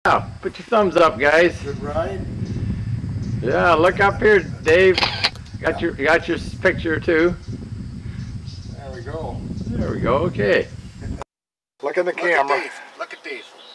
Yeah, put your thumbs up, guys. Good ride. Yeah, look up here, Dave. Got your picture too. There we go. There we go. Okay. Look in the camera. Look at Dave.